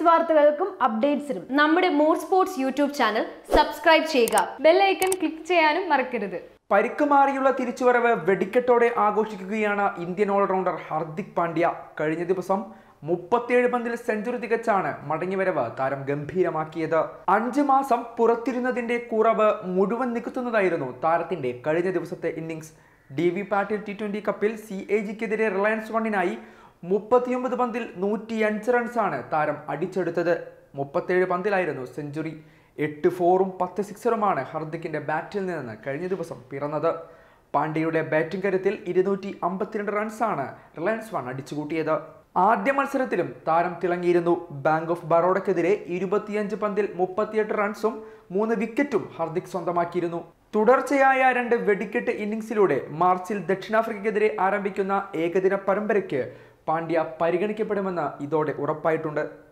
വാർത്തകൾക്കും അപ്ഡേറ്റ്സിനും നമ്മുടെ more sports YouTube channel subscribe ചെയ്യുക. ബെൽ ഐക്കൺ ക്ലിക്ക് ചെയ്യാനും മറക്കരുത്. പരിക്കുമാറിയുള്ള തിരിച്ചുവരവ് വെടിക്കെട്ടോടെ ആഘോഷിക്കുകയാണ് ഇന്ത്യൻ ഓൾറൗണ്ടർ ഹാർദിക് പാണ്ഡ്യ. കഴിഞ്ഞ ദിവസം 37 പന്തിൽ സെഞ്ചുറി തികച്ചാണ് മടങ്ങിവരവ് താരം ഗംഭീരമാക്കിയത്. 5 മാസം പുറത്തിരുന്നതിന്റെ കുറവ് മുഴുവൻ നികത്തുന്നതായിരുന്നു താരത്തിന്റെ കഴിഞ്ഞ ദിവസത്തെ ഇന്നിംഗ്സ്. DV പാട്ടീൽ T20 കപ്പിൽ CAGക്കെതിരെ റിലയൻസ് വണ്ണിനായി 39 പന്തിൽ 105 റൺസാണ് താരം അടിച്ചെടുത്തത്. 37 പന്തിലായിരുന്നു സെഞ്ചുറി. 8 4-ഉം 10 6-ഉമാണ് ഹാർദിക്കിന്റെ ബാറ്റിൽ നിന്ന് കഴിഞ്ഞ ദിവസം പിറന്നത്. പാണ്ഡ്യയുടെ ബാറ്റിംഗ് കരുത്തിൽ 252 റൺസാണ് റിലയൻസ് വൺ അടിച്ചുകൂട്ടിയത്. ആദ്യ മത്സരത്തിലും താരം തിളങ്ങിയിരുന്നു. ബാങ്ക് ഓഫ് ബറോഡയ്ക്കെതിരെ 25 പന്തിൽ 38 റൺസും 3 വിക്കറ്റും ഹാർദിക് സ്വന്തമാക്കിയിരുന്നു. തുടർച്ചയായ 2 വെടിക്കെട്ട് ഇന്നിംഗ്സിലൂടെ മാർച്ചിൽ ദക്ഷിണാഫ്രിക്കയ്ക്കെതിരെ ആരംഭിക്കുന്ന ഏകദിന പരമ്പരയ്ക്ക് പാണ്ഡ്യ പരിഗണിക്കപ്പെടുമെന്ന് ഇതോടെ ഉറപ്പായിട്ടുണ്ട്.